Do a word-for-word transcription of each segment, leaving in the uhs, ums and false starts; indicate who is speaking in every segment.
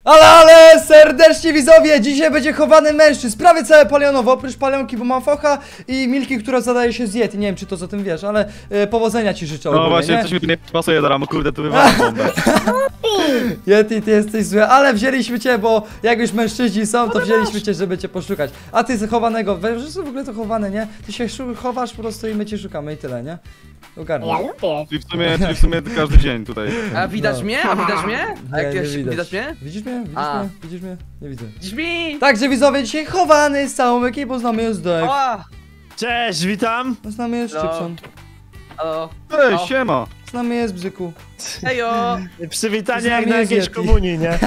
Speaker 1: Ale, ale serdecznie widzowie, dzisiaj będzie chowany mężczyzn, prawie całe palionowo, oprócz palionki, bo mam focha i Milki, która zadaje się z Yeti. Nie wiem, czy to o tym wiesz, ale e, powodzenia ci życzę.
Speaker 2: No
Speaker 1: ogólnie,
Speaker 2: właśnie,
Speaker 1: nie?
Speaker 2: coś mi tu nie pasuje do ramu, kurde, tu wywalam bombę.
Speaker 1: Yeti, ty jesteś zły, ale wzięliśmy cię, bo jak już mężczyźni są, to wzięliśmy cię, żeby cię poszukać. A ty z chowanego, wiesz, że w ogóle to chowane, nie? Ty się chowasz po prostu i my cię szukamy i tyle, nie? Ogarnij.
Speaker 3: Ja lubię.
Speaker 2: Czyli w sumie, czyli w sumie każdy dzień tutaj.
Speaker 4: A widać
Speaker 1: No.
Speaker 4: mnie? A widać mnie? A
Speaker 1: Nie,
Speaker 4: jak
Speaker 1: nie
Speaker 4: widać.
Speaker 1: widać.
Speaker 4: widać mnie?
Speaker 1: Widzisz mnie? Widzisz
Speaker 4: A.
Speaker 1: mnie? Widzisz mnie? Nie widzę.
Speaker 4: Widzisz mi?
Speaker 1: Także widzowie, dzisiaj chowany z całą ekipą, z nami jest Dave.
Speaker 4: Oła!
Speaker 5: Cześć, witam!
Speaker 1: Z nami jest
Speaker 4: No.
Speaker 1: Chipson.
Speaker 4: Halo?
Speaker 2: Ej,
Speaker 4: O.
Speaker 2: siema!
Speaker 1: Z nami jest Bzyku.
Speaker 4: Hejo!
Speaker 5: Przywitanie
Speaker 1: Z
Speaker 5: jak
Speaker 1: nami
Speaker 5: na
Speaker 1: jest
Speaker 5: jakiejś
Speaker 1: Yeti.
Speaker 5: komunii, nie?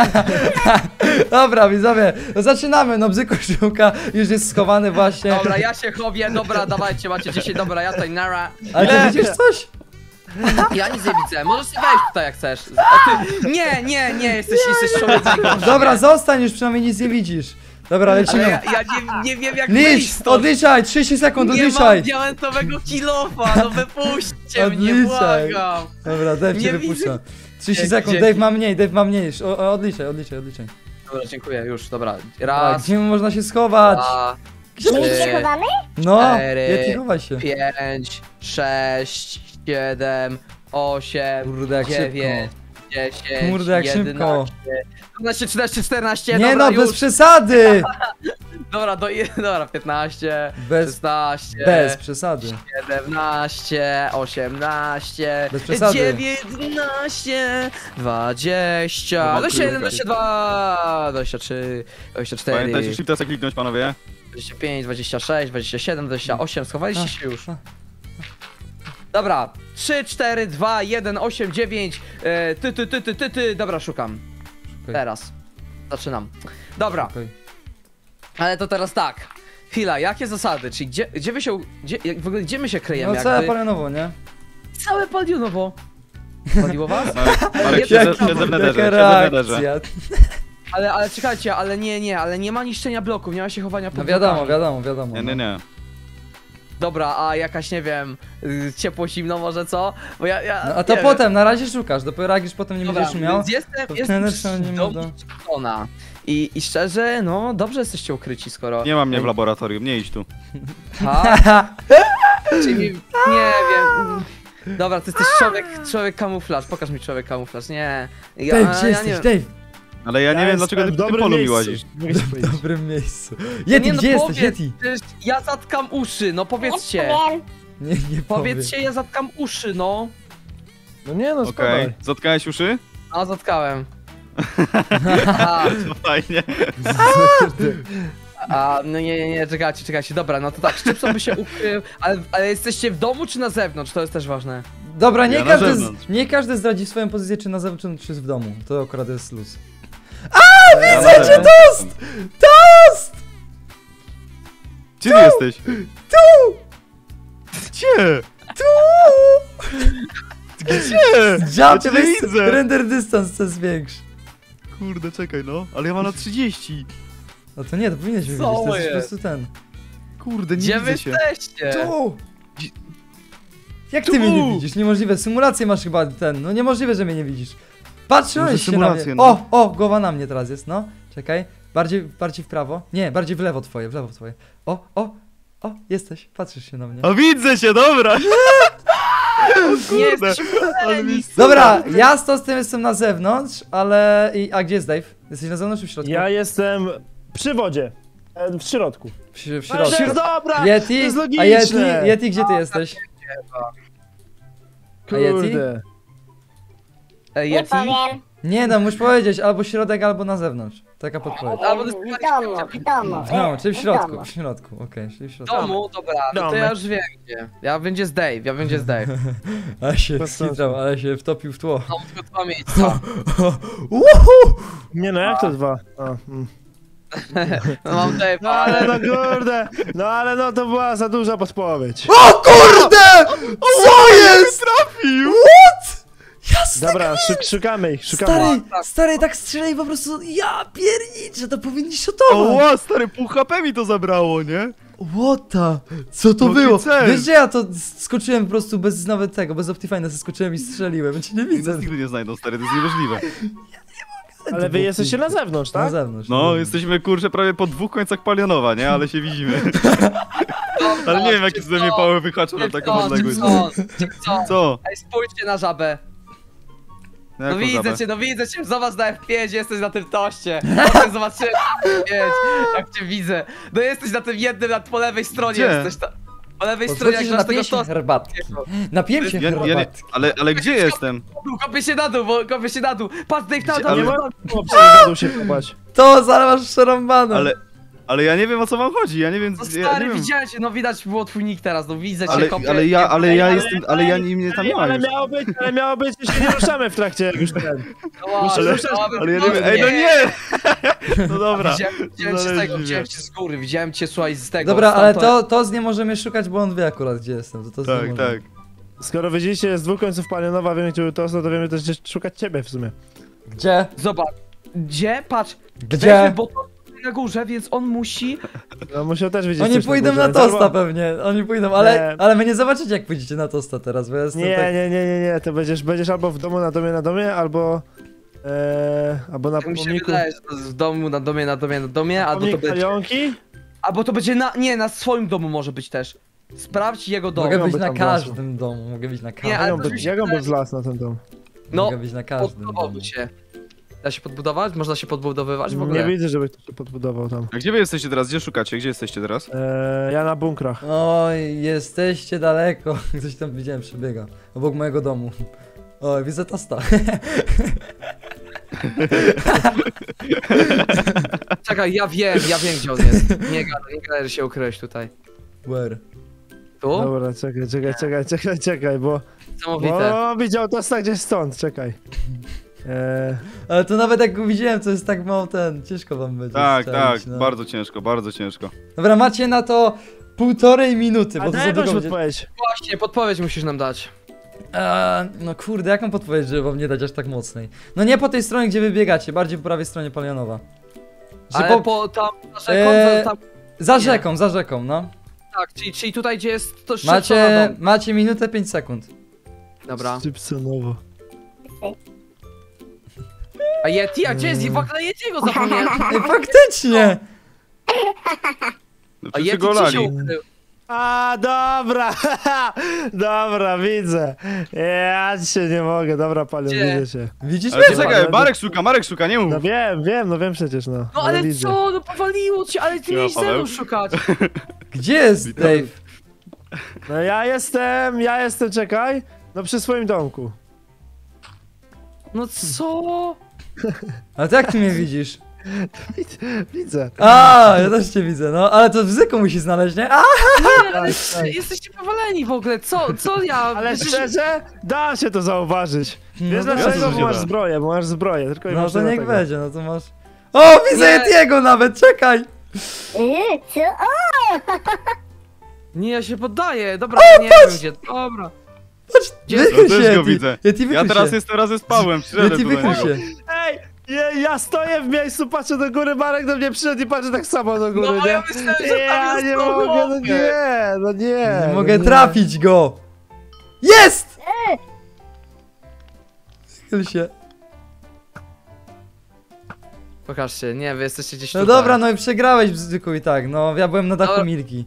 Speaker 1: Dobra widzowie, no zaczynamy, no Bzyku szuka, już jest schowany właśnie.
Speaker 4: Dobra, ja się chowię, dobra, dawajcie, macie dziesięć, dobra, ja tutaj nara.
Speaker 1: Ale ty widzisz coś?
Speaker 4: Ja nic nie widzę, możesz sobie wejść tutaj jak chcesz. A ty... Nie, nie, nie, jesteś, jesteś człowiekiem.
Speaker 1: Dobra, zostań już, przynajmniej nic nie widzisz. Dobra,
Speaker 4: Ale
Speaker 1: lecimy.
Speaker 4: ja, ja nie, nie wiem jak wyjść
Speaker 1: Licz,
Speaker 4: stąd.
Speaker 1: odliczaj, trzydzieści sekund,
Speaker 4: Nie
Speaker 1: odliczaj.
Speaker 4: mam diamentowego kilofa, no wypuśćcie mnie,
Speaker 1: Odliczaj.
Speaker 4: błagam.
Speaker 1: Dobra, Dave cię
Speaker 4: Nie
Speaker 1: wypuszcza.
Speaker 4: widzę.
Speaker 1: trzydzieści
Speaker 4: Dzięki,
Speaker 1: sekund,
Speaker 4: dzięki.
Speaker 1: Dave ma mniej, Dave ma mniej. O, o, odliczaj, odliczaj, odliczaj.
Speaker 4: Dobra, dziękuję, już, dobra.
Speaker 1: A,
Speaker 4: Raz,
Speaker 1: gdzie można się schować?
Speaker 4: dwa,
Speaker 3: My
Speaker 4: Eee.
Speaker 3: się chowamy?
Speaker 1: No,
Speaker 4: cztery,
Speaker 1: Yeti, chowaj się.
Speaker 4: pięć, sześć, siedem, osiem,
Speaker 1: Kurde, jak
Speaker 4: dziewięć, dziesięć,
Speaker 1: Kurde, jak szybko.
Speaker 4: jedenaście, dwanaście, trzynaście, czternaście,
Speaker 1: Nie
Speaker 4: dobra,
Speaker 1: no, bez
Speaker 4: już.
Speaker 1: przesady.
Speaker 4: Dobra, do, dobra, piętnaście,
Speaker 1: Bez,
Speaker 4: szesnaście,
Speaker 1: bez przesady.
Speaker 4: siedemnaście, osiemnaście,
Speaker 1: Bez przesady.
Speaker 4: dziewiętnaście, dwadzieścia,
Speaker 2: Dobra,
Speaker 4: dwadzieścia jeden,
Speaker 2: kryjówka.
Speaker 4: dwadzieścia dwa, dwadzieścia trzy, dwadzieścia cztery,
Speaker 2: Pamiętajcie, shifta sobie kliknąć, panowie.
Speaker 4: dwadzieścia pięć, dwadzieścia sześć, dwadzieścia siedem, dwadzieścia osiem, schowaliście
Speaker 1: A,
Speaker 4: się już.
Speaker 1: a.
Speaker 4: Dobra, trzy, cztery, dwa, jeden, osiem, dziewięć, e, ty, ty, ty, ty, ty, ty, dobra, szukam.
Speaker 1: Szukaj.
Speaker 4: Teraz. Zaczynam. Dobra,
Speaker 1: Okej.
Speaker 4: ale to teraz tak. Chwila, jakie zasady? Czyli gdzie, gdzie wy się, gdzie, jak, w ogóle gdzie my się kryjemy?
Speaker 1: No całe
Speaker 4: Jakby-
Speaker 1: palionowo, nie?
Speaker 4: Całe palionowo. Paliło was?
Speaker 2: Ale
Speaker 4: Jak-
Speaker 2: siedzę siedzę w nederze,
Speaker 1: Jaka
Speaker 2: siedzę w nederze.
Speaker 1: reakcja.
Speaker 4: Ale, ale czekajcie, ale nie, nie, ale nie ma niszczenia bloków, nie ma się chowania pod
Speaker 1: No wiadomo,
Speaker 4: blokami.
Speaker 1: wiadomo, wiadomo.
Speaker 2: Nie, nie, nie.
Speaker 4: Dobra, a jakaś, nie wiem, y, ciepło, zimno może co? Bo ja, ja
Speaker 1: No, a to
Speaker 4: nie
Speaker 1: potem, na razie szukasz, dopiero jak już potem nie
Speaker 4: wiem.
Speaker 1: będziesz
Speaker 4: Dobra,
Speaker 1: miał.
Speaker 4: więc jestem,
Speaker 1: to
Speaker 4: jestem
Speaker 1: wtedy trzeba nie
Speaker 4: do
Speaker 1: do-
Speaker 4: Chipsona. I, I szczerze, no dobrze jesteście ukryci, skoro...
Speaker 2: Nie ma mnie w laboratorium, nie idź tu.
Speaker 4: Ha? Czyli, nie wiem... Dobra, ty jesteś człowiek, człowiek kamuflaż, pokaż mi człowiek kamuflaż, nie... Ja,
Speaker 1: Dave, gdzie
Speaker 4: ja
Speaker 1: jesteś,
Speaker 4: nie wiem.
Speaker 1: Dave?
Speaker 2: Ale ja nie wiem, dlaczego ty
Speaker 5: w
Speaker 2: w tym
Speaker 5: dobrym
Speaker 2: polu mi
Speaker 5: miejscu.
Speaker 2: łazisz.
Speaker 5: Nie chcę
Speaker 1: W
Speaker 5: powiedzieć.
Speaker 1: dobrym miejscu. Yeti,
Speaker 4: Nie, no
Speaker 1: gdzie jesteś,
Speaker 4: powiedz,
Speaker 1: Yeti?
Speaker 4: przecież ja zatkam uszy, no powiedzcie.
Speaker 3: Wiem.
Speaker 1: Nie, nie powiem.
Speaker 4: Powiedzcie, ja zatkam uszy, no.
Speaker 5: No nie no,
Speaker 2: Okej,
Speaker 5: spadaj.
Speaker 2: zatkałeś uszy?
Speaker 4: A, zatkałem. A,
Speaker 2: To fajnie.
Speaker 4: a, no nie, nie, nie, czekajcie, czekajcie, dobra, no to tak, Szczypson by się ukrył, ale, ale jesteście w domu czy na zewnątrz, to jest też ważne.
Speaker 1: Dobra, nie
Speaker 2: Ja na
Speaker 1: każdy, z,
Speaker 2: zewnątrz.
Speaker 1: nie każdy zdradzi swoją pozycję, czy na zewnątrz, czy w domu. To akurat jest luz.
Speaker 2: Ja
Speaker 1: Widzę
Speaker 2: na
Speaker 1: cię,
Speaker 2: zewnątrz
Speaker 1: Toast!
Speaker 2: jestem.
Speaker 1: Toast!
Speaker 2: Gdzie ty jesteś?
Speaker 1: Tu!
Speaker 2: Gdzie?
Speaker 1: Tu!
Speaker 2: Gdzie?
Speaker 1: Jump,
Speaker 2: cię
Speaker 1: weź
Speaker 2: nie widzę.
Speaker 1: render dystans co zwiększ.
Speaker 2: Kurde, czekaj no. Ale ja mam na trzydzieści.
Speaker 1: No to nie, to powinieneś mnie
Speaker 4: Co
Speaker 1: widzieć, to jest po
Speaker 4: jest?
Speaker 1: prostu ten.
Speaker 2: Kurde, nie
Speaker 4: Gdzie wy
Speaker 2: widzę się.
Speaker 4: jesteście?
Speaker 1: Tu!
Speaker 2: Gdzie-
Speaker 1: Jak ty
Speaker 2: Tu!
Speaker 1: mnie nie widzisz? Niemożliwe, symulację masz chyba ten, no niemożliwe, że mnie nie widzisz. Patrzyłeś
Speaker 2: Może
Speaker 1: się na mnie.
Speaker 2: symulację, no.
Speaker 1: O, o, głowa na mnie teraz jest, no. Czekaj, bardziej, bardziej w prawo. Nie, bardziej w lewo twoje, w lewo twoje. O, o, o, jesteś, patrzysz się na mnie.
Speaker 2: A widzę się, dobra.
Speaker 4: Nie,
Speaker 2: Kurde,
Speaker 4: jesteśmy
Speaker 2: ale mi
Speaker 1: Dobra, ja z Tostem jestem na zewnątrz, ale... I, a gdzie jest Dave? Jesteś na zewnątrz czy w środku?
Speaker 5: Ja jestem przy wodzie. E, W środku.
Speaker 1: W, w
Speaker 5: Ale to
Speaker 1: środku.
Speaker 5: jest dobra! To
Speaker 1: Yeti?
Speaker 5: jest
Speaker 1: A
Speaker 5: logiczne!
Speaker 1: Yeti? Yeti, gdzie ty jesteś? A Yeti?
Speaker 5: Kurde.
Speaker 4: Ej,
Speaker 3: Nie
Speaker 4: Yeti?
Speaker 3: powiem.
Speaker 1: Nie no, musisz powiedzieć albo środek, albo na zewnątrz. Taka podpowiedź.
Speaker 4: Albo to
Speaker 3: W
Speaker 4: jest-
Speaker 3: domu, w domu.
Speaker 1: No, czyli w
Speaker 3: W
Speaker 1: środku,
Speaker 3: domu.
Speaker 1: w środku, okej, czyli w
Speaker 4: W
Speaker 1: środku.
Speaker 4: domu, dobra, no to
Speaker 5: Domek.
Speaker 4: ja już wiem gdzie. Ja będzie z Dave, ja będzie z Dave.
Speaker 1: Ale się
Speaker 5: Bez sensu.
Speaker 1: skitrał, ale się wtopił w tło.
Speaker 4: Mam tylko dwa miejsca.
Speaker 1: Uhu!
Speaker 5: Nie no, jak to dwa? A, mm.
Speaker 4: No, mam Dave,
Speaker 5: No ale no kurde! No ale no to była za duża podpowiedź.
Speaker 1: O kurde! Co jest?
Speaker 2: trafił.
Speaker 1: What? Jasne!
Speaker 5: Dobra, szuk szukamy ich, szukamy.
Speaker 1: Stary, stary, tak strzelaj po prostu, ja pierniczę, to powinni
Speaker 2: O,
Speaker 1: shotować.
Speaker 2: ła, stary, pół H P mi to zabrało, nie?
Speaker 1: What the? Co to
Speaker 2: Jaki
Speaker 1: było?
Speaker 2: cel?
Speaker 1: Wiesz, że ja to skoczyłem po prostu bez nawet tego, bez Optifine'a, skoczyłem i strzeliłem, ja cię nie
Speaker 2: Nic
Speaker 1: widzę.
Speaker 2: nas nigdy nie znajdą, stary, to jest niemożliwe.
Speaker 5: Ale wy jesteście na zewnątrz,
Speaker 1: Na
Speaker 5: tak?
Speaker 1: zewnątrz.
Speaker 2: No, jesteśmy kurczę prawie po dwóch końcach Palionowa, nie? Ale się widzimy. Ale nie wiem, jakie ze mnie pały wyhaczą na taką
Speaker 4: Co,
Speaker 2: odległość.
Speaker 4: co, co?
Speaker 2: Co?
Speaker 4: Ej, spójrzcie na żabę. No
Speaker 2: Jaką
Speaker 4: widzę
Speaker 2: żabę?
Speaker 4: cię, no widzę cię, zobacz na F pięć, jesteś na tym toście. Potem zobaczyłem na F pięć, jak cię widzę. No jesteś na tym jednym, na po lewej stronie
Speaker 2: Gdzie?
Speaker 4: jesteś ta... Po lewej stronie,
Speaker 1: Pozwólcie,
Speaker 4: jak
Speaker 1: że
Speaker 4: masz tego
Speaker 1: napiję się
Speaker 4: tostu.
Speaker 1: herbatki. Napiję się
Speaker 2: Ja, ja, nie-
Speaker 1: herbatki.
Speaker 2: ale, ale gdzie jestem?
Speaker 4: Kopię się na dół, bo kopię się na dół. Patrz, Dave, na
Speaker 2: Gdzie-
Speaker 4: dół.
Speaker 2: ale-
Speaker 5: Nie ma było przejadu się kopać.
Speaker 1: To zaraz masz przerąbane.
Speaker 2: Ale, ale ja nie wiem, o co wam chodzi, ja nie wiem,
Speaker 4: No
Speaker 2: ja
Speaker 4: stary,
Speaker 2: nie wiem.
Speaker 4: widziałem cię, no widać było twój nick teraz, no widzę cię,
Speaker 2: Ale,
Speaker 4: kopię.
Speaker 2: ale ja, ale ja
Speaker 5: ale-
Speaker 2: jestem, ale ja nie, mnie tam nie
Speaker 5: Ej,
Speaker 2: ma
Speaker 5: ale
Speaker 2: już.
Speaker 5: miało być, ale miało być, że się nie ruszamy w trakcie jak już ten.
Speaker 4: No ładnie,
Speaker 2: Ale,
Speaker 4: dobra,
Speaker 2: ale ja nie wiem, ej no nie! No dobra.
Speaker 4: Widziałem, widziałem cię z
Speaker 2: Zależy
Speaker 4: tego,
Speaker 2: mnie.
Speaker 4: widziałem cię z góry, widziałem cię, słuchaj, z tego.
Speaker 1: Dobra, ale
Speaker 4: stamtąd.
Speaker 1: to, to z nie możemy szukać, bo on wie akurat gdzie jestem. To, to z nie
Speaker 2: Tak,
Speaker 1: możemy.
Speaker 2: tak.
Speaker 5: Skoro widzieliście z dwóch końców Palionowa, wiemy gdzie był Tosto, to wiemy też gdzie szukać ciebie w sumie.
Speaker 1: Gdzie?
Speaker 4: Zobacz, gdzie? Patrz,
Speaker 1: Gdzie?
Speaker 4: bo to na górze, więc on musi...
Speaker 5: No musiał też widzieć
Speaker 1: Oni
Speaker 5: coś
Speaker 1: pójdą
Speaker 5: górze,
Speaker 1: na
Speaker 5: więc
Speaker 1: tosta
Speaker 5: albo-
Speaker 1: pewnie, oni pójdą, ale,
Speaker 5: Nie.
Speaker 1: ale my nie zobaczycie jak pójdziecie na tosta teraz, bo ja jestem
Speaker 5: Nie,
Speaker 1: tak...
Speaker 5: nie, nie, nie, nie, to będziesz, będziesz albo w domu na domie na domie, albo... E, albo na
Speaker 4: Tak mi się
Speaker 5: pomniku...
Speaker 4: wydaje, że to jest w domu, na domie, na domie, na domie, albo to
Speaker 5: Pomnik
Speaker 4: będzie...
Speaker 5: Palionki?
Speaker 4: Albo to będzie na... Nie, na swoim domu może być też. Sprawdź jego dom.
Speaker 1: Mogę
Speaker 5: Mogą
Speaker 1: być
Speaker 5: być
Speaker 1: na
Speaker 5: tam
Speaker 1: każdym domu, mogę być na każdym.
Speaker 4: ale
Speaker 5: Jak on
Speaker 4: to
Speaker 5: by-
Speaker 4: mi się
Speaker 5: Jak on by
Speaker 4: wydaje-
Speaker 5: zlazł na ten dom?
Speaker 4: No,
Speaker 1: Mogę być na każdym domu.
Speaker 4: podbudowałby się. Da się podbudować? Można się podbudowywać w ogóle?
Speaker 5: Nie widzę, żeby ktoś się podbudował tam.
Speaker 2: A gdzie wy jesteście teraz? Gdzie szukacie? Gdzie jesteście teraz?
Speaker 5: E, ja na bunkrach.
Speaker 1: Oj, jesteście daleko. Ktoś tam widziałem przebiega. Obok mojego domu. Oj, widzę tosta.
Speaker 4: Czekaj, ja wiem, ja wiem gdzie on jest. Nie gadaj, nie gadaj, że się ukryłeś tutaj.
Speaker 1: Where?
Speaker 4: Tu?
Speaker 5: Dobra, czekaj, czekaj, czekaj, czekaj, czekaj, bo...
Speaker 4: Niesamowite.
Speaker 5: O, widział Tosta gdzieś stąd, czekaj. E,
Speaker 1: Ale to nawet jak go widziałem, to jest tak mało ten, ciężko wam będzie
Speaker 2: Tak,
Speaker 1: strzelić,
Speaker 2: tak,
Speaker 1: no.
Speaker 2: bardzo ciężko, bardzo ciężko.
Speaker 1: Dobra, macie na to półtorej minuty,
Speaker 5: a
Speaker 1: bo to
Speaker 5: daj
Speaker 1: za
Speaker 5: jakąś
Speaker 1: długo będzie...
Speaker 5: podpowiedź.
Speaker 4: Właśnie, podpowiedź musisz nam dać.
Speaker 1: Eee, no kurde, jaką podpowiedź, żeby wam nie dać aż tak mocnej? No nie po tej stronie, gdzie wy biegacie, bardziej po prawej stronie Palionowa. Że
Speaker 4: Ale
Speaker 1: po...
Speaker 4: po tam, na rzeką,
Speaker 1: Eee,
Speaker 4: tam,
Speaker 1: Za
Speaker 4: nie.
Speaker 1: rzeką, za rzeką, no.
Speaker 4: tak, czyli, czyli tutaj gdzie jest to szybko na
Speaker 1: Macie,
Speaker 4: dom.
Speaker 1: macie minutę pięć sekund.
Speaker 4: Dobra.
Speaker 5: Szczypsonowo.
Speaker 4: A Yeti, a gdzie jest? W ogóle Yetiego zapomniałem.
Speaker 1: Ej, faktycznie!
Speaker 2: No
Speaker 4: A
Speaker 2: wszyscy
Speaker 4: Yeti
Speaker 2: go
Speaker 4: gdzie się
Speaker 2: lali.
Speaker 4: ukrył?
Speaker 5: A, dobra, dobra, widzę. Ja się nie mogę, dobra, palion,
Speaker 4: Gdzie?
Speaker 5: widzę się.
Speaker 1: Widzisz
Speaker 2: Ale
Speaker 1: mnie?
Speaker 2: czekaj,
Speaker 5: ale-
Speaker 2: Marek szuka, Marek szuka, nie mów.
Speaker 5: No wiem, wiem, no wiem przecież, no.
Speaker 4: No ale
Speaker 5: widzę.
Speaker 4: co, no powaliło cię, ale ty
Speaker 2: Siema,
Speaker 4: miałeś ze mną
Speaker 2: Paweł.
Speaker 4: szukać.
Speaker 1: Gdzie jest
Speaker 2: Witam.
Speaker 1: Dave?
Speaker 5: No ja jestem, ja jestem, czekaj, no przy swoim domku.
Speaker 4: No co?
Speaker 1: Ale to jak ty mnie widzisz?
Speaker 5: Widzę.
Speaker 1: A, ja też cię widzę, no, ale to w Zyku musi znaleźć, nie? A!
Speaker 4: Nie, ale jesteście powaleni w ogóle, co, co ja?
Speaker 5: Ale
Speaker 4: Przecież-
Speaker 5: szczerze, da się to zauważyć. Wiesz
Speaker 1: No to-
Speaker 5: dlaczego?
Speaker 2: to
Speaker 5: Bo
Speaker 2: się
Speaker 5: masz
Speaker 2: da.
Speaker 5: zbroję, bo masz zbroję, tylko i
Speaker 1: No
Speaker 5: wyłącznie
Speaker 1: to niech
Speaker 5: dlatego.
Speaker 1: będzie, no to masz... O, widzę
Speaker 4: Nie.
Speaker 1: Yetiego nawet, czekaj!
Speaker 3: Yy, co? O,
Speaker 4: Nie, ja się poddaję, dobra, nie wiem gdzie, dobra.
Speaker 1: Patrz,
Speaker 4: Gdzie-
Speaker 1: wychyl
Speaker 2: No
Speaker 1: się,
Speaker 2: też go
Speaker 1: Yeti,
Speaker 2: widzę.
Speaker 1: Yeti,
Speaker 2: Ja
Speaker 1: wychyl
Speaker 2: teraz
Speaker 1: się.
Speaker 2: jestem razem z Pawłem, przyszedłem
Speaker 1: Yeti,
Speaker 2: tu do
Speaker 1: wychyl
Speaker 2: niego.
Speaker 1: się.
Speaker 5: Ej, ja, ja stoję w miejscu, patrzę do góry, Marek do mnie przyszedł i patrzy tak samo do góry,
Speaker 4: No
Speaker 5: nie?
Speaker 4: ja myślałem, że tam
Speaker 5: Ja
Speaker 4: jest
Speaker 5: nie
Speaker 4: to
Speaker 5: mogę, no
Speaker 4: chłopie.
Speaker 5: nie, no nie.
Speaker 1: Nie
Speaker 5: no
Speaker 1: mogę
Speaker 5: nie.
Speaker 1: trafić go! Jest! Wychyl się.
Speaker 4: Pokażcie, nie, wy jesteście gdzieś
Speaker 1: No
Speaker 4: tutaj.
Speaker 1: dobra, no i przegrałeś Bzyku i tak, no ja byłem na dachu
Speaker 4: Dobra.
Speaker 1: Milki.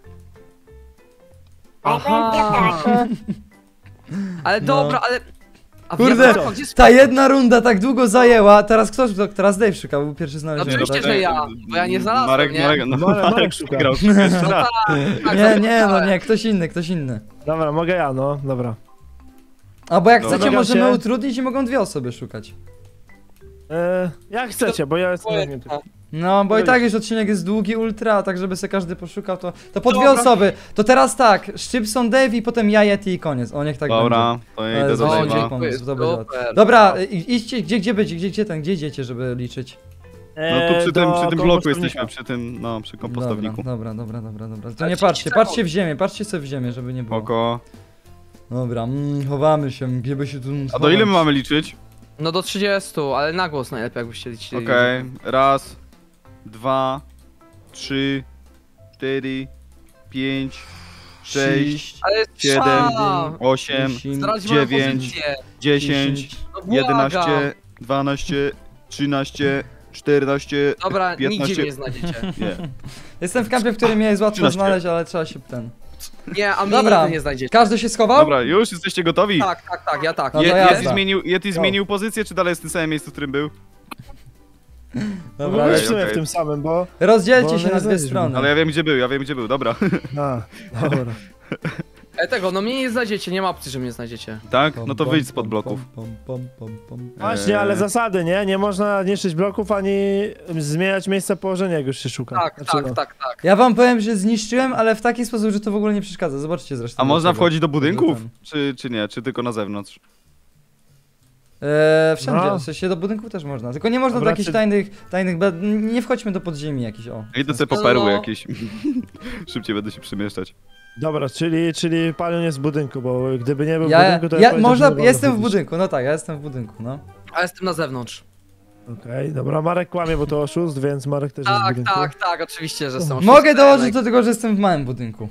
Speaker 4: Aha.
Speaker 3: tak.
Speaker 4: Ale
Speaker 1: No.
Speaker 4: dobra, ale... A
Speaker 1: Kurde,
Speaker 4: wiem, gdzie jest...
Speaker 1: Ta jedna runda tak długo zajęła, teraz ktoś, kto, teraz Dave szukał, był pierwszy znaleziony.
Speaker 4: No oczywiście, że ja, bo ja nie znalazłem,
Speaker 2: Marek,
Speaker 4: nie?
Speaker 2: Marek, no,
Speaker 5: Marek-
Speaker 2: Marek,
Speaker 5: Marek szuka.
Speaker 2: grał jeszcze raz.
Speaker 4: Tak,
Speaker 1: Nie, nie, no
Speaker 4: zapomniałem.
Speaker 1: nie, ktoś inny, ktoś inny.
Speaker 5: Dobra, mogę ja, no, dobra.
Speaker 1: A bo jak
Speaker 2: Dobra.
Speaker 1: chcecie,
Speaker 5: Domagam
Speaker 1: możemy
Speaker 5: się.
Speaker 1: utrudnić i mogą dwie osoby szukać.
Speaker 5: E, jak chcecie, bo ja jestem zamknięty.
Speaker 1: No, bo i
Speaker 5: Dobra.
Speaker 1: tak już odcinek jest długi, ultra, tak żeby sobie każdy poszukał, to, to po dwie
Speaker 4: Dobra.
Speaker 1: osoby. To teraz tak, Szczypson, Dave i potem ja, Yeti i koniec. O, niech tak będzie.
Speaker 2: Dobra, to ja
Speaker 1: Ale
Speaker 2: idę do
Speaker 1: znowu
Speaker 4: O,
Speaker 1: dziękuję.
Speaker 2: Dave'a.
Speaker 4: dziękuję,
Speaker 1: pomysł, to będzie
Speaker 4: super.
Speaker 1: Dobra, i- idźcie, gdzie, gdzie będzie, gdzie, gdzie ten, gdzie idziecie, żeby liczyć?
Speaker 2: No tu przy tym,
Speaker 5: do
Speaker 2: przy tym bloku
Speaker 5: kompostownika.
Speaker 2: jesteśmy, przy tym, no, przy kompostowniku.
Speaker 1: Dobra, dobra, dobra, dobra, dobra. To
Speaker 4: Ale
Speaker 1: nie
Speaker 4: trzydzieści
Speaker 1: patrzcie,
Speaker 4: sekund.
Speaker 1: patrzcie w ziemię, patrzcie sobie w ziemię, żeby nie było.
Speaker 2: Oko.
Speaker 1: Dobra, mm, chowamy się, gdzie by się tu
Speaker 2: A do ile my mamy liczyć?
Speaker 4: No do trzydziestu, ale na głos najlepiej jakbyście liczyli.
Speaker 2: Okej, raz, dwa, trzy, cztery, pięć, sześć,
Speaker 4: Ale jest
Speaker 2: siedem,
Speaker 4: szał.
Speaker 2: osiem,
Speaker 4: Zdradź moją
Speaker 2: dziewięć,
Speaker 4: pozycję.
Speaker 2: dziesięć,
Speaker 4: No błagam.
Speaker 2: jedenaście, dwanaście, trzynaście, czternaście,
Speaker 4: Dobra, nigdzie
Speaker 2: piętnaście.
Speaker 4: mnie nie znajdziecie.
Speaker 2: Nie.
Speaker 1: Jestem w kampie, w którym mnie jest łatwo
Speaker 2: trzynaście.
Speaker 1: znaleźć, ale trzeba się ten...
Speaker 4: Nie, a mnie
Speaker 1: Dobra,
Speaker 4: nigdy nie znajdziecie.
Speaker 1: każdy się schował?
Speaker 2: Dobra, już jesteście gotowi?
Speaker 4: Tak, tak, tak, ja tak.
Speaker 1: No to
Speaker 2: Je,
Speaker 1: jazda.
Speaker 2: Yeti zmienił, Yeti zmienił pozycję, czy dalej jest w tym samym miejscu, w którym był?
Speaker 1: Dobra,
Speaker 2: Okej,
Speaker 5: w sumie
Speaker 2: okej.
Speaker 5: w tym samym, bo...
Speaker 1: rozdzielcie
Speaker 5: Bo
Speaker 1: się
Speaker 5: nie
Speaker 1: na dwie
Speaker 5: znajdziesz
Speaker 1: strony.
Speaker 2: Ale ja wiem gdzie był, ja wiem gdzie był, dobra.
Speaker 5: A, dobra.
Speaker 4: E, tego, no mnie nie znajdziecie, nie ma opcji, że mnie znajdziecie.
Speaker 2: Tak?
Speaker 1: Pom,
Speaker 2: No to
Speaker 1: pom,
Speaker 2: wyjdź spod
Speaker 1: pom,
Speaker 2: bloków.
Speaker 1: pom, pom, pom, pom.
Speaker 5: Właśnie, ale zasady, nie? Nie można niszczyć bloków, ani zmieniać miejsca położenia, jak już się szuka.
Speaker 4: Tak,
Speaker 5: Znaczy,
Speaker 4: tak,
Speaker 5: no.
Speaker 4: tak, tak.
Speaker 1: Ja wam powiem, że zniszczyłem, ale w taki sposób, że to w ogóle nie przeszkadza. Zobaczcie zresztą.
Speaker 2: A można
Speaker 1: dlaczego.
Speaker 2: wchodzić do budynków?
Speaker 1: Ten.
Speaker 2: Czy, czy nie? Czy tylko na zewnątrz?
Speaker 1: Eee, wszędzie,
Speaker 5: No.
Speaker 1: w sensie do budynków też można. Tylko nie można
Speaker 5: Dobra,
Speaker 1: do jakichś
Speaker 5: czy-
Speaker 1: tajnych, tajnych... be- Nie wchodźmy do podziemi jakichś, o.
Speaker 2: Idę sobie po
Speaker 4: No.
Speaker 2: perły jakieś. Szybciej będę się przemieszczać.
Speaker 5: Dobra, czyli, czyli palion jest w budynku, bo gdyby nie był w
Speaker 1: Ja,
Speaker 5: budynku, to
Speaker 1: ja,
Speaker 5: powiedział,
Speaker 1: można,
Speaker 5: że nie wolno
Speaker 1: jestem w
Speaker 5: chodzić.
Speaker 1: budynku, no tak, ja jestem w budynku, no.
Speaker 4: A jestem na zewnątrz.
Speaker 5: Okej, dobra, Marek kłamie, bo to oszust, więc Marek też jest w
Speaker 4: Tak,
Speaker 5: budynku.
Speaker 4: tak, tak, oczywiście, że są
Speaker 1: Mogę
Speaker 4: oszustem.
Speaker 1: dołożyć do tego, że jestem w małym budynku.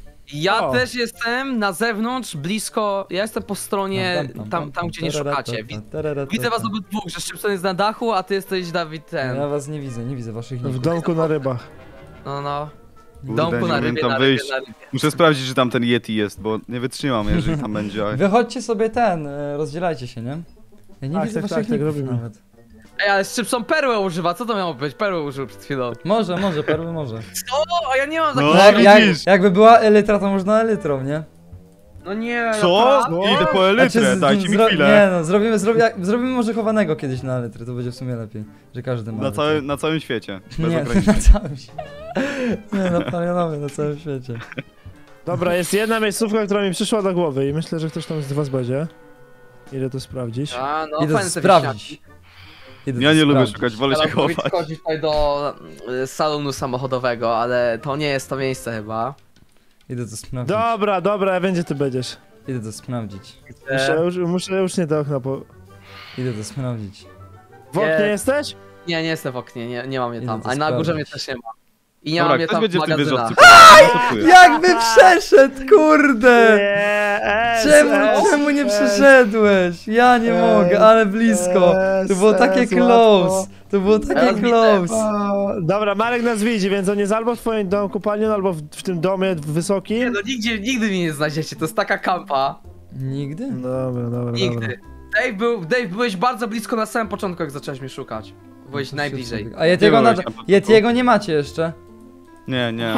Speaker 4: Ja
Speaker 5: O.
Speaker 4: też jestem na zewnątrz, blisko, ja jestem po stronie, tam, tam gdzie nie szukacie. Wi- Widzę was obydwóch, że Szczypson jest na dachu, a ty jesteś Dawid ten.
Speaker 1: Ja was nie widzę, nie widzę waszych
Speaker 5: W
Speaker 1: ników.
Speaker 5: domku na rybach.
Speaker 4: No, no. W
Speaker 2: Kurde,
Speaker 4: domku
Speaker 2: nie
Speaker 4: na
Speaker 2: umiem
Speaker 4: rybie,
Speaker 2: tam
Speaker 4: na rybie,
Speaker 2: wyjść.
Speaker 4: na rybie.
Speaker 2: Muszę sprawdzić, czy tam ten Yeti jest, bo nie wytrzymam, jeżeli tam będzie. a-
Speaker 1: Wychodźcie sobie ten, e, rozdzielajcie się, nie? Ja nie
Speaker 5: Tak,
Speaker 1: widzę
Speaker 5: tak,
Speaker 1: waszych
Speaker 5: tak, tak
Speaker 1: ników
Speaker 5: robimy.
Speaker 1: nawet.
Speaker 4: Ej, ale Szczypson perłę używa, co to miało być? Perłę użył przed chwilą.
Speaker 1: Może, może, perły może.
Speaker 4: Co? A ja nie mam
Speaker 2: No,
Speaker 4: takiego...
Speaker 1: jak, jak,
Speaker 2: widzisz.
Speaker 1: jakby była elytra, to można elytrą, nie?
Speaker 4: No nie,
Speaker 2: Co?
Speaker 4: naprawdę?
Speaker 2: Idę po
Speaker 1: Znaczy,
Speaker 2: elytrę,
Speaker 1: z-
Speaker 2: dajcie mi
Speaker 1: zro-
Speaker 2: chwilę.
Speaker 1: Nie no, zrobimy, zrobi, jak, zrobimy może chowanego kiedyś na elytry, to będzie w sumie lepiej. Że każdy ma
Speaker 2: Na,
Speaker 1: elytrę.
Speaker 2: całe, na całym świecie. Bez
Speaker 1: Nie,
Speaker 2: ograniczeń.
Speaker 1: na całym świecie. Nie, na palionowie, na całym świecie.
Speaker 5: Dobra, jest jedna miejscówka, która mi przyszła do głowy i myślę, że ktoś tam z was będzie. Idę to sprawdzić.
Speaker 4: A, no
Speaker 1: Idę
Speaker 4: fajne te
Speaker 1: sprawdzić.
Speaker 4: wieśniaki.
Speaker 1: Idę
Speaker 2: Ja
Speaker 1: to
Speaker 2: nie lubię
Speaker 1: sprawdzić.
Speaker 2: szukać, wolę się
Speaker 4: Teraz powinien
Speaker 2: chować.
Speaker 4: wchodzić tutaj do y, salonu samochodowego, ale to nie jest to miejsce chyba.
Speaker 1: Idę to sprawdzić.
Speaker 5: Dobra, dobra, ja będzie ty będziesz.
Speaker 1: Idę to sprawdzić.
Speaker 5: Muszę
Speaker 4: E,
Speaker 5: już, muszę już nie do okna po...
Speaker 1: Idę to sprawdzić.
Speaker 5: W oknie
Speaker 4: Nie.
Speaker 5: jesteś?
Speaker 4: nie, nie jestem w oknie, nie, nie mam mnie
Speaker 1: Idę
Speaker 4: tam.
Speaker 1: to
Speaker 4: A na górze mnie
Speaker 1: sprawdzić.
Speaker 4: też nie ma. I nie
Speaker 2: Dobra,
Speaker 4: mam mnie
Speaker 2: ktoś
Speaker 4: tam
Speaker 2: będzie
Speaker 4: w
Speaker 2: w tym
Speaker 4: magazynach.
Speaker 2: wieżowcu.
Speaker 1: Jakby przeszedł, kurde!
Speaker 5: Nie,
Speaker 1: Czemu,
Speaker 5: es,
Speaker 1: czemu nie
Speaker 5: es,
Speaker 1: przeszedłeś? Ja nie
Speaker 5: es,
Speaker 1: mogę, ale blisko.
Speaker 5: es,
Speaker 1: To było takie
Speaker 5: es,
Speaker 1: close.
Speaker 5: łatwo.
Speaker 1: To było takie
Speaker 4: Teraz
Speaker 1: close.
Speaker 5: O, dobra, Marek nas widzi, więc on jest albo w twoim domku palion, albo w, w tym domie
Speaker 4: Nie,
Speaker 5: wysokim.
Speaker 4: no nigdzie, nigdy mnie nie znajdziecie, to jest taka kampa.
Speaker 1: Nigdy?
Speaker 5: Dobra, dobra, dobra.
Speaker 4: Nigdy. Dave, był, Dave, byłeś bardzo blisko na samym początku, jak zacząłeś mnie szukać. Byłeś najbliżej.
Speaker 1: A Yetiego,
Speaker 2: Nie
Speaker 1: nad...
Speaker 2: byłeś na początku.
Speaker 1: Yetiego nie macie jeszcze.
Speaker 2: Nie, nie.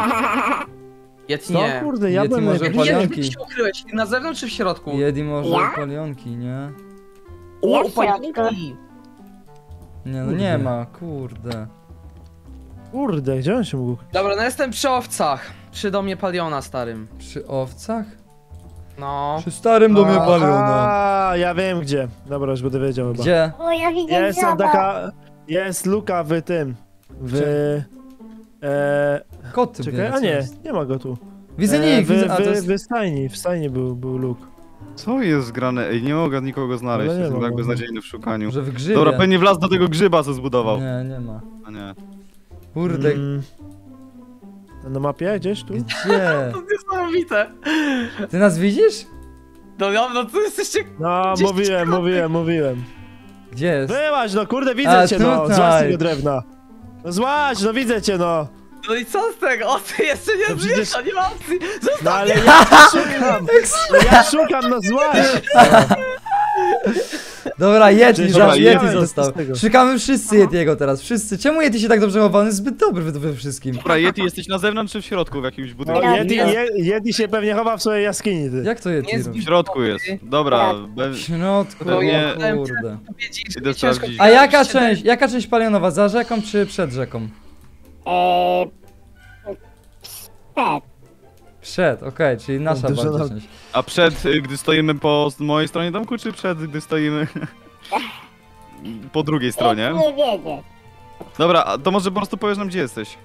Speaker 4: Yeti
Speaker 5: Co
Speaker 4: nie.
Speaker 5: kurde, ja
Speaker 1: Yeti
Speaker 5: byłem
Speaker 1: może
Speaker 5: najbliżej.
Speaker 4: Gdzie
Speaker 1: palionki.
Speaker 4: gdzie się ukryłeś? Na zewnątrz czy w środku?
Speaker 1: Yeti może
Speaker 3: Ja?
Speaker 1: palionki, nie?
Speaker 3: Ja
Speaker 4: O,
Speaker 3: w środku.
Speaker 4: palionki.
Speaker 1: Nie no
Speaker 5: Kurde.
Speaker 1: nie ma, kurde.
Speaker 5: Kurde, gdzie on się mógł?
Speaker 4: Dobra, no jestem przy owcach. Przy domie Paliona starym.
Speaker 1: Przy owcach?
Speaker 4: No.
Speaker 1: Przy starym domie
Speaker 5: Aha,
Speaker 1: paliona.
Speaker 5: ja wiem gdzie. Dobra, już będę wiedział chyba.
Speaker 1: Gdzie?
Speaker 3: O, ja widzę
Speaker 5: Jest tam
Speaker 3: żaba.
Speaker 5: taka... Jest luka w tym... W... E,
Speaker 1: Koty
Speaker 5: czekaj,
Speaker 1: biega,
Speaker 5: a nie,
Speaker 1: co jest?
Speaker 5: nie ma go tu.
Speaker 1: Widzę
Speaker 5: E,
Speaker 1: nikt,
Speaker 5: w,
Speaker 1: widzę, a to
Speaker 5: w,
Speaker 1: jest...
Speaker 5: w stajni, w stajni był, był luk.
Speaker 2: Co jest grane? Ej, nie mogę nikogo znaleźć,
Speaker 5: Ale nie
Speaker 2: jestem
Speaker 5: ma,
Speaker 2: tak
Speaker 5: no.
Speaker 2: beznadziejny w szukaniu.
Speaker 1: Może w grzybie.
Speaker 2: Dobra, pewnie wlazł do tego grzyba, co zbudował.
Speaker 1: Nie, nie ma.
Speaker 2: A nie.
Speaker 1: Kurde,
Speaker 5: Mm. Na mapie gdzieś tu?
Speaker 1: gdzie?
Speaker 4: To niesamowite.
Speaker 1: Ty nas widzisz?
Speaker 4: No, no, no to jesteście...
Speaker 5: No,
Speaker 4: Gdzieś
Speaker 5: mówiłem,
Speaker 4: tu-
Speaker 5: mówiłem, mówiłem.
Speaker 1: Gdzie jest?
Speaker 5: Wyłaź, no kurde, widzę
Speaker 1: A,
Speaker 5: cię, no,
Speaker 1: tutaj.
Speaker 5: złaź tego drewna. No złaź, no widzę cię, no.
Speaker 4: No i co z tego? O, ty jeszcze nie
Speaker 5: No
Speaker 4: żyjesz,
Speaker 5: przecież-
Speaker 4: to nie ma opcji. Zostaw
Speaker 5: No ale ja tu szukam, no ja szukam, no złaź.
Speaker 1: Dobra, Yeti,
Speaker 5: Przecież
Speaker 1: za
Speaker 2: dobra,
Speaker 1: Yeti
Speaker 5: Yeti
Speaker 1: został.
Speaker 5: z tego.
Speaker 1: Szukamy wszyscy Yetiego teraz, wszyscy. Czemu Yeti się tak dobrze chowa? On jest zbyt dobry we, we wszystkim.
Speaker 2: Dobra, Yeti, jesteś na zewnątrz czy w środku w jakimś
Speaker 5: No,
Speaker 2: budynku?
Speaker 3: Ja-
Speaker 5: Yeti,
Speaker 3: ja-
Speaker 5: Je- Yeti się pewnie chowa w swojej jaskini, ty.
Speaker 1: Jak to Yeti
Speaker 4: Nie
Speaker 1: robi?
Speaker 2: W
Speaker 4: zgib-
Speaker 2: środku jest. Dobra, be...
Speaker 1: W środku,
Speaker 2: To nie-
Speaker 1: o kurde.
Speaker 4: Powiedzieć,
Speaker 2: Idę
Speaker 4: ciężko
Speaker 2: sprawdzić.
Speaker 1: A jaka część, jaka część palionowa? Za rzeką czy przed rzeką?
Speaker 3: Eee... Przed.
Speaker 1: Przed, okej, czyli nasza
Speaker 5: Dużo
Speaker 1: bardziej
Speaker 5: na-
Speaker 1: część.
Speaker 2: A przed, y, gdy stoimy po s- mojej stronie domku, czy przed, gdy stoimy po drugiej stronie?
Speaker 3: Nie wiedzieć.
Speaker 2: Dobra, a to może po prostu powiesz nam, gdzie jesteś.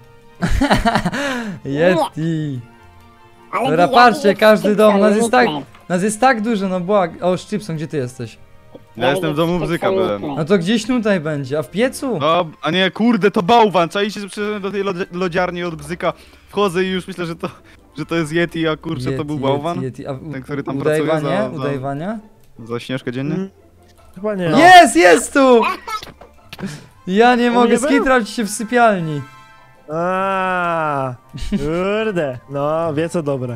Speaker 1: Yeti.
Speaker 3: Ale
Speaker 1: Dobra,
Speaker 3: ja
Speaker 1: patrzcie,
Speaker 3: widzę
Speaker 1: każdy
Speaker 3: Szczypsona,
Speaker 1: dom, nas
Speaker 3: nie
Speaker 1: jest tak-
Speaker 3: klep.
Speaker 1: Nas jest tak dużo, no błag. O, Szczypson, gdzie ty jesteś?
Speaker 2: Ja jestem w domu bzyka byłem.
Speaker 1: No to gdzieś tutaj będzie, a w piecu?
Speaker 2: No, a nie, kurde, to bałwan. Czaicie, że przyszedłem do tej lodzi- lodziarni od bzyka. Wchodzę i już myślę, że to, że to jest Yeti, a kurczę, to był bałwan.
Speaker 1: Yeti, Yeti. A u-
Speaker 2: Ten, który tam pracuje
Speaker 1: udajwanie?
Speaker 2: za- za-
Speaker 1: Udajwanie?
Speaker 2: Za Śnieżkę dziennie.
Speaker 5: Mm, Chyba nie.
Speaker 1: Jest, jest tu! Ja nie
Speaker 5: On
Speaker 1: mogę
Speaker 5: nie był?
Speaker 1: skitrać się w sypialni.
Speaker 5: A, kurde. No, wie co dobre.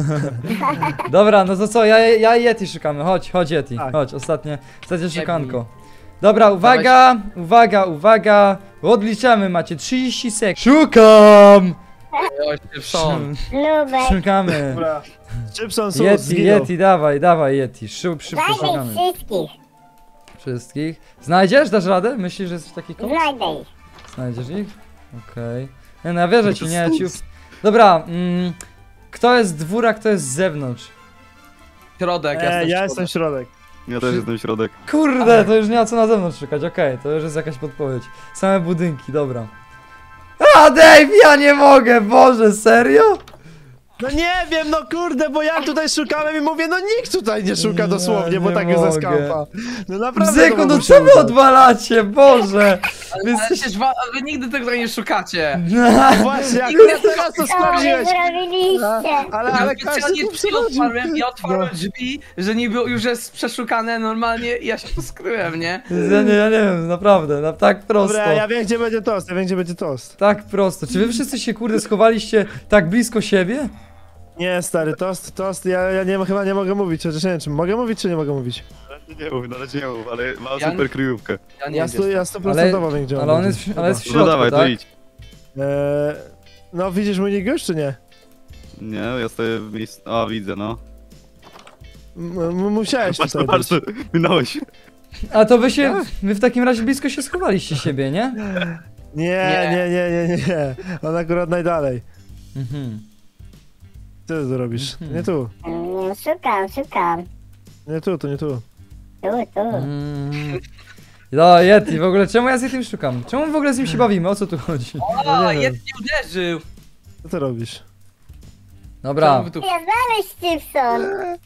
Speaker 1: Dobra, no to co, ja, ja i Yeti szukamy, chodź, chodź Yeti,
Speaker 5: Tak.
Speaker 1: chodź, ostatnie, ostatnie szukanko. Dobra, uwaga, uwaga, uwaga, odliczamy, macie trzydzieści sekund. Szukam!
Speaker 4: Oj, Szybson.
Speaker 3: Nubek.
Speaker 1: Szukamy.
Speaker 5: Dobra. Szybson sus,
Speaker 1: Yeti,
Speaker 5: zginął.
Speaker 1: Yeti, dawaj, dawaj Yeti, Szyb, szybko
Speaker 3: Znajdę
Speaker 1: szukamy.
Speaker 3: ich wszystkich.
Speaker 1: Wszystkich. Znajdziesz? Dasz radę? Myślisz, że jest w takich koło?
Speaker 3: Znajdę ich.
Speaker 1: Znajdziesz ich? Okej. Nie no, ja wierzę ci, nie, ci... Dobra, mm, kto jest z dwóra, kto jest z zewnątrz?
Speaker 4: Środek,
Speaker 5: E,
Speaker 4: jestem
Speaker 5: ja
Speaker 4: środek.
Speaker 5: jestem środek.
Speaker 2: Ja też jestem środek.
Speaker 1: Kurde, to już nie ma co na zewnątrz szukać, okej, to już jest jakaś podpowiedź. Same budynki, dobra. A, Dave, ja nie mogę, Boże, serio?
Speaker 5: No nie wiem, no kurde, bo ja tutaj szukałem i mówię, no nikt tutaj nie szuka
Speaker 1: Ja
Speaker 5: dosłownie, bo
Speaker 1: nie
Speaker 5: tak jest ze
Speaker 1: mogę.
Speaker 5: skampa. No naprawdę.
Speaker 1: Bzyku,
Speaker 5: to
Speaker 1: no
Speaker 5: mogło
Speaker 1: co
Speaker 5: się
Speaker 1: wy
Speaker 5: udać.
Speaker 1: odwalacie, Boże? Wy
Speaker 4: Ale
Speaker 1: jesteś...
Speaker 4: przecież wa- wy nigdy tego nie szukacie.
Speaker 5: Właśnie,
Speaker 4: Nigdy
Speaker 5: jak teraz to
Speaker 3: Co wy
Speaker 5: sprawdziłeś.
Speaker 3: zrobiliście?
Speaker 5: Ale, ale
Speaker 4: Specjalnie
Speaker 5: każdy tu
Speaker 4: drzwi
Speaker 5: przychodził.
Speaker 4: otwarłem i otwarłem
Speaker 5: No.
Speaker 4: drzwi, że niby już jest przeszukane normalnie i ja się tu skryłem, nie?
Speaker 1: Ja nie, ja nie wiem, naprawdę, na, tak prosto.
Speaker 5: Dobra, ja wiem gdzie będzie tost, ja wiem gdzie będzie tost.
Speaker 1: Tak prosto. Czy wy wszyscy się kurde schowaliście tak blisko siebie?
Speaker 5: Nie, stary, tost, tost, ja, ja nie, chyba nie mogę mówić, chociaż nie wiem, czy mogę mówić, czy nie mogę mówić.
Speaker 2: Nie mów, na razie nie mów, ale mam
Speaker 4: Ja-
Speaker 2: super kryjówkę.
Speaker 4: Ja nie
Speaker 5: Ja,
Speaker 4: wiem,
Speaker 5: stu, ja sto
Speaker 1: Ale,
Speaker 5: procent wiem, gdzie on
Speaker 1: ale on
Speaker 5: będzie.
Speaker 1: jest, w- ale jest w
Speaker 2: No
Speaker 1: środku,
Speaker 2: dawaj, to
Speaker 1: tak?
Speaker 2: idź.
Speaker 5: Eee, no widzisz mój nick już, czy nie?
Speaker 2: Nie, ja stoję w miejscu... A, widzę, no.
Speaker 5: M m- musiałeś
Speaker 2: Patrz,
Speaker 5: tutaj
Speaker 2: patrz,
Speaker 5: być.
Speaker 2: minąłeś.
Speaker 1: A to wy się, wy w takim razie blisko się schowaliście siebie, nie?
Speaker 5: Nie, nie, nie, nie, nie. On akurat najdalej.
Speaker 1: Mhm.
Speaker 5: Co ty tu robisz?
Speaker 1: Mhm.
Speaker 5: Nie tu.
Speaker 3: Mm, Szukam, szukam.
Speaker 5: Nie tu, to nie tu.
Speaker 3: Tu, tu.
Speaker 1: Mm. No, Yeti, w ogóle czemu ja z tym szukam? Czemu w ogóle z nim się bawimy? O co tu chodzi?
Speaker 4: O,
Speaker 5: nie wiem.
Speaker 4: jeden nie uderzył.
Speaker 5: Co ty robisz?
Speaker 1: Dobra.
Speaker 4: Czemu wy tu-
Speaker 3: Ja znaleźć Szybson.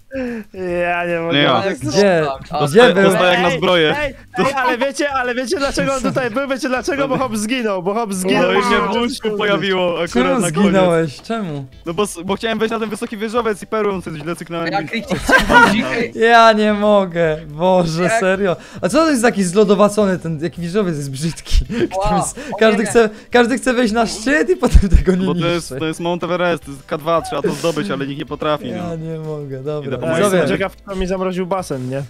Speaker 5: Ja nie mogę.
Speaker 2: Nie ja.
Speaker 4: Ale
Speaker 1: Gdzie?
Speaker 4: A,
Speaker 1: Gdzie był?
Speaker 2: Dostaję jak na zbroję.
Speaker 5: Ej, ej, ale wiecie, ale wiecie dlaczego on tutaj był? Wiecie dlaczego? Bo Hop zginął, bo Hop zginął.
Speaker 2: No i się
Speaker 5: Wow.
Speaker 2: w łóżku pojawiło akurat
Speaker 1: Czemu
Speaker 2: na koniec.
Speaker 1: zginąłeś? Czemu?
Speaker 2: No bo, bo chciałem wejść na ten wysoki wieżowiec i perłą sobie źle cyknąłem.
Speaker 4: Jak idzie budzik, ej.
Speaker 1: Ja nie mogę, Boże,
Speaker 4: Jak-
Speaker 1: serio. A co to jest taki zlodowacony, ten jaki wieżowiec jest brzydki?
Speaker 4: Wow,
Speaker 1: Tam jest,
Speaker 4: o
Speaker 1: każdy,
Speaker 4: nie.
Speaker 1: chce, każdy chce wejść na szczyt i potem tego nie
Speaker 2: Bo to jest,
Speaker 1: niszczy.
Speaker 2: to jest Mount Everest, to jest K dwa, trzeba to zdobyć, ale nikt nie potrafi,
Speaker 1: Ja
Speaker 2: no.
Speaker 1: nie mogę,
Speaker 2: Idę
Speaker 1: dobra.
Speaker 2: po
Speaker 5: Ja
Speaker 2: moim
Speaker 5: jestem
Speaker 1: Widzowie,
Speaker 5: ciekaw, kto mi zamroził basen, nie?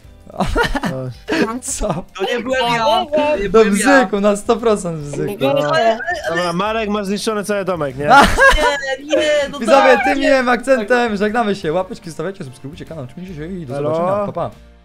Speaker 5: No.
Speaker 1: co?
Speaker 4: To nie byłem ja. To nie
Speaker 1: Do
Speaker 4: byłem ja.
Speaker 1: bzyku, na sto procent bzyku.
Speaker 3: Bzyku.
Speaker 5: Dobra, Marek ma zniszczony cały domek, nie?
Speaker 4: Nie, nie, no
Speaker 1: Widzowie,
Speaker 4: tak,
Speaker 1: tym
Speaker 4: nie.
Speaker 1: miłym akcentem żegnamy się. Łapeczki stawiacie, subskrybujcie kanał, czujcie się i do
Speaker 5: Halo?
Speaker 1: zobaczenia. Pa, pa.